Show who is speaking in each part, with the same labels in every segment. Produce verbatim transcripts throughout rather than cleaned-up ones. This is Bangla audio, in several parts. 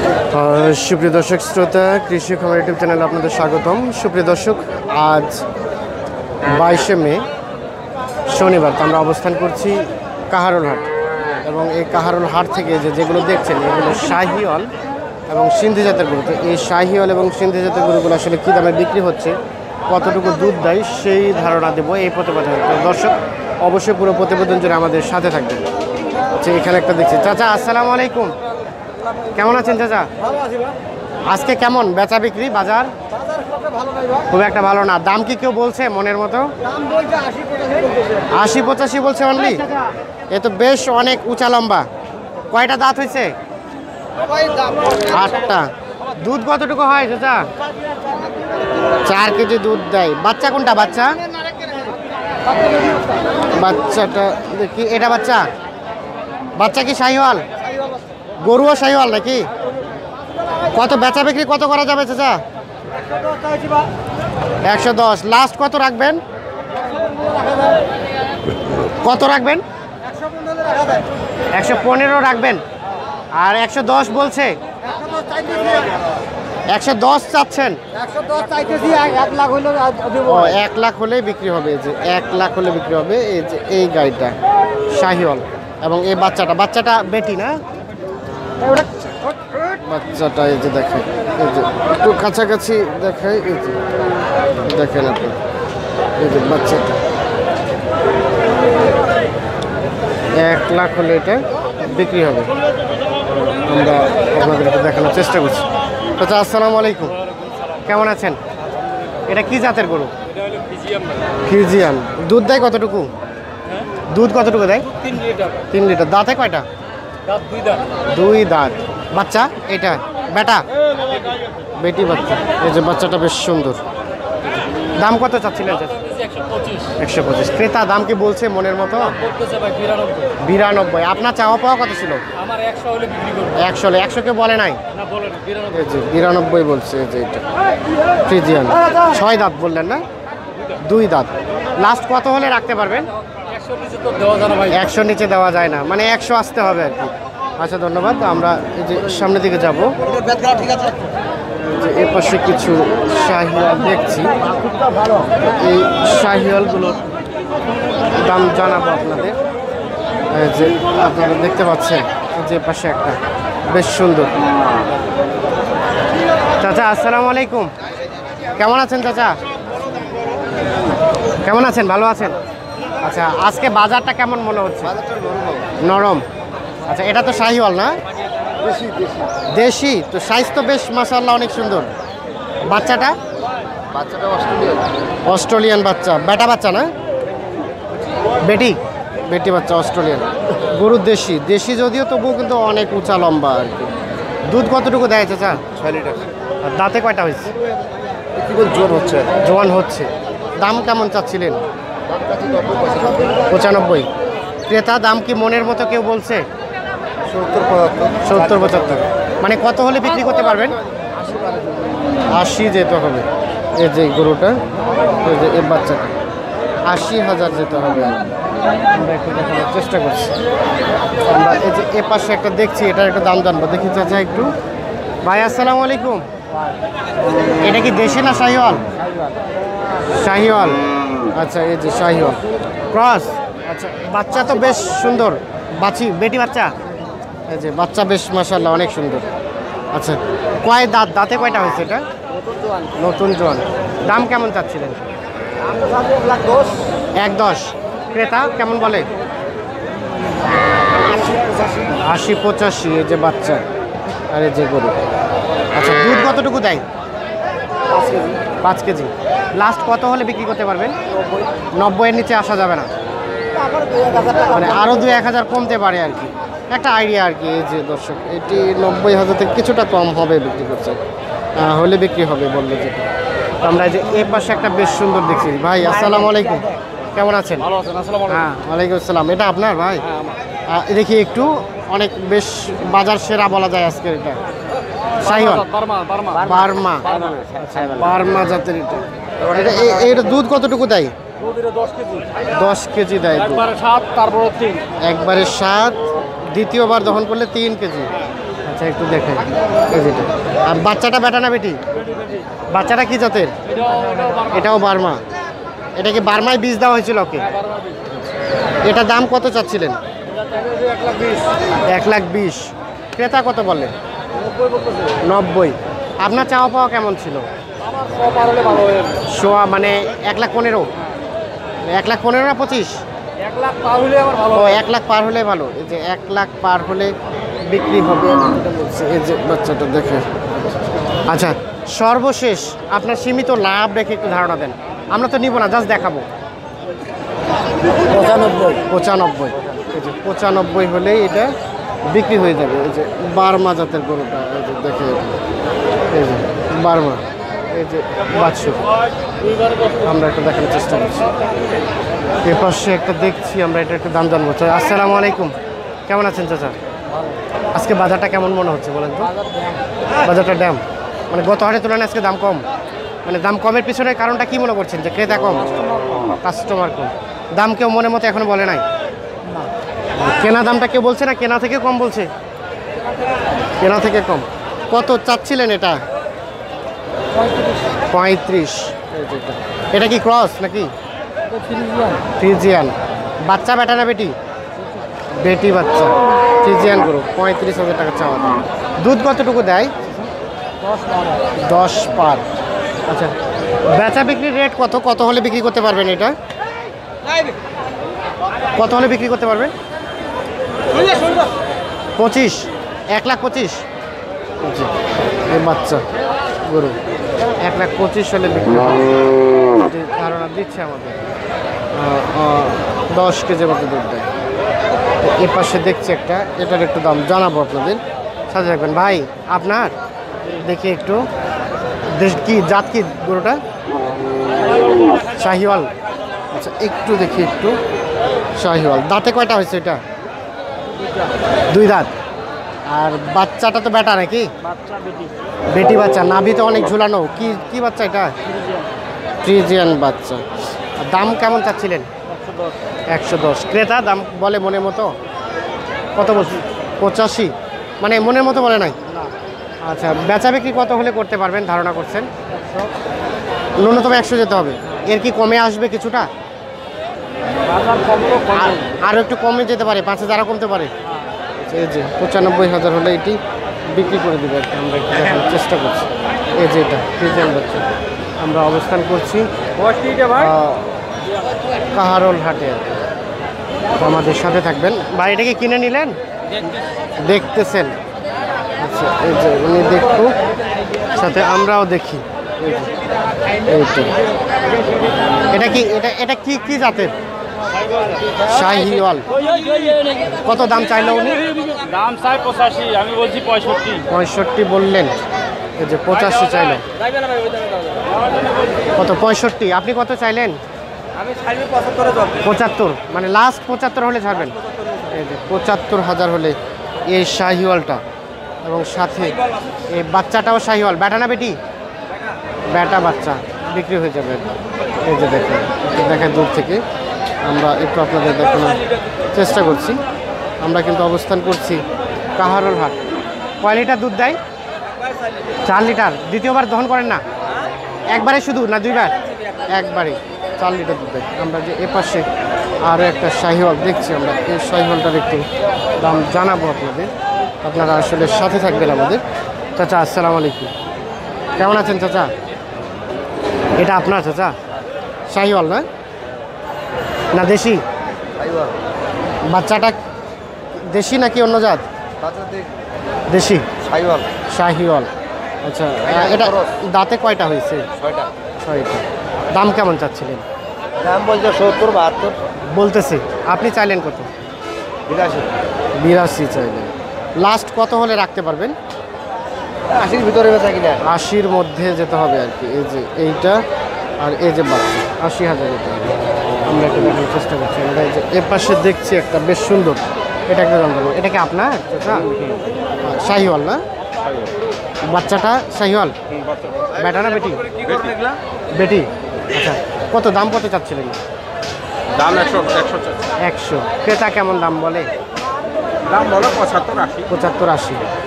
Speaker 1: সুপ্রিয় দর্শক শ্রোতা, কৃষি খবর ইউটিউব চ্যানেলে আপনাদের স্বাগতম। সুপ্রিয় দর্শক, আজ বাইশে মে শনিবার আমরা অবস্থান করছি কাহারোল হাট, এবং এই কাহারোল হাট থেকে যে যেগুলো দেখছেন এগুলো শাহিওয়াল এবং সিন্ধি জাতের গরু। তো এই শাহিওয়াল এবং সিন্ধি জাতের গরুগুলো আসলে কী দামে বিক্রি হচ্ছে, কতটুকু দুধ দেয়, সেই ধারণা দেবো এই প্রতিবেদন। তো দর্শক অবশ্যই পুরো প্রতিবেদন জুড়ে আমাদের সাথে থাকবেন। আচ্ছা, এখানে একটা দেখছি। চাচা আসসালামু আলাইকুম, কেমন আছেন চাচা? আজকে কেমন বেচা বিক্রি বাজার? খুব একটা ভালো না। দাম কি কেউ বলছে মনের মতো? আশি পঁচাশি বলছে অনলি। এ তো বেশ অনেক উঁচা লম্বা। কয়টা দাঁত হয়েছে? আটটা। দুধ কতটুকু হয় চাচা? চার কেজি দুধ দেয়। বাচ্চা কোনটা? বাচ্চা বাচ্চাটা দেখি। এটা বাচ্চা বাচ্চা কি শাহিওয়াল? গরুও শাহিওয়াল নাকি? কত বেচা বিক্রি কত করা যাবে চাচা? একশো দশ। লাস্ট কত রাখবেন? কত রাখবেন? একশো পনেরো রাখবেন। আর একশো দশ বলছে। একশো দশ চাচ্ছেন? এক লাখ হলে বিক্রি হবে। এই যে এক লাখ হলে বিক্রি হবে। এই যে এই গাড়িটা শাহিওয়াল, এবং এই বাচ্চাটা বাচ্চাটা বেটি না? বাচ্চাটা এই যে দেখেন, এই যে একটু কাছাকাছি দেখাই। এই যে দেখেন আপনি, এই যে বাচ্চাটা এক লাখ হলে এটা বিক্রি হবে। আমরা আপনাদেরকে দেখানোর চেষ্টা করছি। আচ্ছা, আসসালামু আলাইকুম, কেমন আছেন? এটা কি জাতের গরু? ফিজিয়ান। দুধ দেয় কতটুকু? দুধ কতটুকু দেয়? তিন লিটার। তিন লিটার। দাঁতে কয়টা? দুই দাঁত। বাচ্চা এটা বেটা বেটি বাচ্চা। এই যে বাচ্চাটা বেশ সুন্দর। দাম কত চাচ্ছিলেন? একশো পঁচিশ। ক্রেতা দাম কি বলছে মনের মতো? বিরানব্বই। আপনার চাওয়া পাওয়া কত ছিল? একশো হলে। একশো কে বলে নাই? এই যে বিরানব্বই বলছে। এই যে এটা ফ্রিজিয়ান। ছয় দাঁত বললেন না? দুই দাঁত। লাস্ট কত হলে রাখতে পারবেন? একশোর নিচে দেওয়া যায় না, মানে একশো আসতে হবে আর কি। আচ্ছা, ধন্যবাদ। আমরা এই যে সামনের দিকে যাব। যে এ পাশে কিছু শাহিওয়াল দেখছি। এই শাহিওয়ালগুলোর দাম জানাবো আপনাদের। যে আপনারা দেখতে পাচ্ছেন যে পাশে একটা বেশ সুন্দর। চাচা আসসালামু আলাইকুম, কেমন আছেন চাচা? কেমন আছেন? ভালো আছেন? আচ্ছা, আজকে বাজারটা কেমন মনে হচ্ছে? নরম। আচ্ছা, এটা তো শাহিওয়াল না? দেশি তো। সাইজ তো বেশ মাশাআল্লাহ অনেক সুন্দর। বাচ্চাটা? বাচ্চাটা অস্ট্রেলিয়ান। অস্ট্রেলিয়ান বাচ্চা। বেটা বাচ্চা না? বেটি বেটি বাচ্চা অস্ট্রেলিয়ান। গরু দেশি। দেশি যদিও, তবুও কিন্তু অনেক উঁচা লম্বা আর কি। দুধ কতটুকু দেয় চাচা? ছয় লিটার। আর দাঁতে কয়টা হয়েছে? জোয়ান হচ্ছে। জোয়ান হচ্ছে। দাম কেমন চাচ্ছিলেন? পঁচানব্বই। ক্রেতা দাম কি মনের মতো কেউ বলছে? সত্তর পঁচাত্তর। সত্তর পঁচাত্তর। মানে কত হলে বিক্রি করতে পারবেন? আশি যেতে হবে। এই যে গরুটা, এই যে এই বাচ্চাটা আশি হাজার যেতে হবে। আমরা একটু দেখানোর চেষ্টা করছি। আমরা এই যে এ পাশে একটা দেখছি, এটার একটা দাম জানবো। দেখি চাচা একটু। ভাই আসসালামু আলাইকুম, এটা কি দেশি না শাহিওয়াল? শাহিওয়াল। আচ্ছা, এই যে শাহিওয়াল ক্রস। আচ্ছা, বাচ্চা তো বেশ সুন্দর। বাচ্চি বেটি বাচ্চা। এই যে বাচ্চা বেশ মাশাআল্লাহ অনেক সুন্দর। আচ্ছা, কয় দাঁত? দাঁতে কয়টা হয়েছে এটা? নতুন জোয়ান। দাম কেমন চাচ্ছিলেন? এক দশ। ক্রেতা কেমন বলে? আশি পঁচাশি। এই যে বাচ্চা আর এই যে গরু। আচ্ছা, দুধ কতটুকু দেয়? পাঁচ কেজি। পাঁচ কেজি। লাস্ট কত হলে বিক্রি করতে পারবেন? নব্বইয়ের নিচে আসা যাবে না, মানে আরও দুই এক হাজার কমতে পারে আর কি, একটা আইডিয়া আর কি। এই যে দর্শক, এটি নব্বই হাজার থেকে কিছুটা কম হবে বিক্রি করছে, হলে বিক্রি হবে বললো যেটা। আমরা যে এ পাশে একটা বেশ সুন্দর দেখছি। ভাই আসসালামু আলাইকুম, কেমন আছেন? হ্যাঁ, ওয়ালাইকুম আসসালাম। এটা আপনার ভাই? দেখি একটু, অনেক বেশ বাজার সেরা বলা যায় আজকের এটা। শাহিওয়াল বার্মা। বার্মা জাতের এটা। এটা এটা দুধ কতটুকু দেয়? দশ কেজি দেয়। একবারে সাত, তারপরে তিন। একবারে সাত, দ্বিতীয়বার দহন করলে তিন কেজি। আচ্ছা একটু দেখেন এই যেটা। আর বাচ্চাটা বেটা না বেটি? বাচ্চাটা কি জাতের? এটাও বার্মা। এটা কি বার্মায় বীজ দেওয়া হয়েছিল ওকে? এটা দাম কত চাচ্ছিলেন? এক লাখ বিশ। ক্রেতা কত বলে? নব্বই। আপনার চাওয়া পাওয়া কেমন ছিল? সোয়া মানে এক লাখ পনেরো। এক লাখ পনেরো না পঁচিশ?
Speaker 2: এক লাখ পার হলে আমার ভালো।
Speaker 1: ও এক লাখ পার হলে ভালো। এই যে এক লাখ পার হলে বিক্রি হবে বলছে। এই যে বাচ্চাটা দেখে। আচ্ছা সর্বশেষ আপনার সীমিত লাভ রেখে একটু ধারণা দেন। আমরা তো নিব না, জাস্ট দেখাবো।
Speaker 2: পঁচানব্বই।
Speaker 1: পঁচানব্বই। এই যে পঁচানব্বই হলেই এটা বিক্রি হয়ে যাবে। এই যে বার্মা জাতের গরুটা, এই যে দেখে, এই যে বার্মা, এই যে বাছুর। আমরা একটু দেখানোর চেষ্টা করছি। এ পাশে একটা দেখছি আমরা, এটা একটু দাম জানবো। আসসালামু আলাইকুম, কেমন আছেন চাচা? আজকে বাজারটা কেমন মনে হচ্ছে বলেন তো? বাজারটা ড্যাম মানে গত হাটের তুলনায় আজকে দাম কম। মানে দাম কমের পিছনে কারণটা কি মনে করছেন? যে ক্রেতা কম, কাস্টমার কম। দাম কেউ মনের মতো এখনো বলে নাই? কেনা দামটা কেউ বলছে না? কেনা থেকে কম বলছে? কেনা থেকে কম। কত চাচ্ছিলেন এটা? পঁয়ত্রিশ। এটা কি ক্রস নাকি? ফ্রিজিয়ান। বাচ্চা বেটা না বেটি? বেটি বাচ্চা। ফ্রিজিয়ান গরু। পঁয়ত্রিশ হাজার টাকা চাওয়া দাম। দুধ কতটুকু দেয়? দশ পার। আচ্ছা বেচা বিক্রির রেট কত? কত হলে বিক্রি করতে পারবেন এটা? কত হলে বিক্রি করতে পারবেন? পঁচিশ। এক লাখ পঁচিশ। জি এই বাচ্চা গরু এক লাখ পঁচিশ হলে বিক্রি হবে। ধারণা দিচ্ছে আমাদের। দশ কেজি মতো দুধ দেয়। এ পাশে দেখছি একটা, এটার একটু দাম জানাবো আপনাদের, সাথে রাখবেন। ভাই আপনার দেখি একটু, দেশ কি জাত কি গরুটা? শাহিওয়াল। আচ্ছা একটু দেখি একটু। শাহিওয়াল। দাঁতে কয়টা হয়েছে এটা? দুই দাঁত। আর বাচ্চাটা তো বেটা নাকি? বেটি বাচ্চা। নাভি তো অনেক ঝুলানো। কি কি বাচ্চা এটা? ফ্রিজিয়ান বাচ্চা। দাম কেমন চাচ্ছিলেন? একশো দশ। ক্রেতা দাম বলে মনের মতো? কত বলছি? পঁচাশি। মানে মনের মতো বলে নাই? আচ্ছা বেচা বিক্রি কত হলে করতে পারবেন ধারণা করছেন? ন্যূনতম একশো যেতে হবে। এর কি কমে আসবে কিছুটা? আরও একটু কমে যেতে পারে, পাঁচ হাজার কমতে পারে। এই যে পঁচানব্বই হাজার হলে এটি বিক্রি করে দেবে আর কি। আমরা একটু দেখানোর চেষ্টা করছি। এই যে এটা ফ্রিজিয়ান বাচ্চা। আমরা অবস্থান করছি কাহারোল হাটে। আমাদের সাথে থাকবেন। ভাই এটা কি কিনে নিলেন? দেখতেছেন। আচ্ছা এই যে উনি দেখু, সাথে আমরাও দেখি। এই যে এটা কি, এটা এটা কি কি জাতের? শাহিওয়াল। কত দাম চাইলো উনি?
Speaker 2: দাম চাই পঁচাশি, আমি বলছি পঁয়ষট্টি।
Speaker 1: পঁয়ষট্টি বললেন। এই যে পঁচাশি চাইলো। কত? পঁয়ষট্টি। আপনি কত চাইলেন?
Speaker 2: আমি ছাড়বি পঁচাত্তরে।
Speaker 1: পঁচাত্তর মানে লাস্ট পঁচাত্তর হলে ছাড়বেন। এই যে পঁচাত্তর হাজার হলে এই শাহিওয়ালটা, এবং সাথে এই বাচ্চাটাও শাহিওয়াল। বেটা না বেটি? বেটা বাচ্চা বিক্রি হয়ে যাবে। এই যে দেখেন, দেখেন দূর থেকে আমরা একটু আপনাদের দেখানোর চেষ্টা করছি। আমরা কিন্তু অবস্থান করছি কাহারোল হাট। কয় লিটার দুধ দেয়? চার লিটার। দ্বিতীয়বার দহন করেন না? একবারে শুধু না দুইবার? একবারে চার লিটার দুধ দেয়। আমরা যে এপাশে আরও একটা শাহিওয়াল দেখছি, আমরা এই শাহিওয়ালটার একটু দাম জানাবো আপনাদের। আপনারা আসলে সাথে থাকবেন আমাদের। চাচা আসসালামু আলাইকুম, কেমন আছেন চাচা? এটা আপনার চাচা? শাহিওয়াল না? না দেশি? বাচ্চাটা দেশি নাকি অন্য জাত? দেশি শাহিওয়াল। শাহিওয়াল। আচ্ছা এটা দাঁতে কয়টা হয়েছে? ছয়টা। ছয়টা। দাম কেমন চাচ্ছিলেন?
Speaker 2: দাম বলছে সত্তর বাহাত্তর
Speaker 1: বলতেছে। আপনি চাইলেন কত?
Speaker 2: বিরাশি।
Speaker 1: বিরাশি চাইলেন। লাস্ট কত হলে রাখতে পারবেন?
Speaker 2: আশির ভিতরে বেচা কিনা।
Speaker 1: আশির মধ্যে যেতে হবে আর কি। এই যে এইটা আর এই যে বাচ্চা, আশি হাজার যেতে হবে। আমরা একটু দেখার চেষ্টা করছি। আমরা এই যে এ পাশে দেখছি একটা বেশ সুন্দর, এটা একটা দাম দেবো। এটা কি আপনার চাচা? শাহিওয়াল না? বাচ্চাটা শাহিওয়াল। বেটা না বেটি? বেটি। আচ্ছা কত দাম কত চাচ্ছিলেন?
Speaker 2: দাম একশো। একশো
Speaker 1: একশো। ক্রেতা কেমন দাম বলে?
Speaker 2: দাম বলো পঁচাত্তর আশি।
Speaker 1: পঁচাত্তর আশি।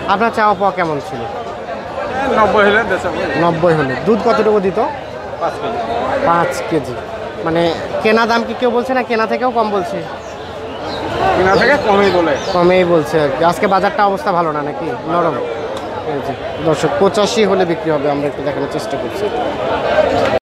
Speaker 1: আপনার চাওয়া পাওয়া কেমন ছিল?
Speaker 2: নব্বই হলে দেশাবো
Speaker 1: নব্বই হলে। দুধ কতটুকু দিত?
Speaker 2: পাঁচ কেজি।
Speaker 1: পাঁচ কেজি। মানে কেনা দাম কি কেউ বলছে না কেনা থেকেও কম বলছে?
Speaker 2: কিনা থেকে কমই বলে।
Speaker 1: কমেই বলছে আর কি। আজকে বাজারটা অবস্থা ভালো না নাকি, নরম? এই যে দর্শক পঁচাশি হলে বিক্রি হবে, আমরা একটু দেখানোর চেষ্টা করছি।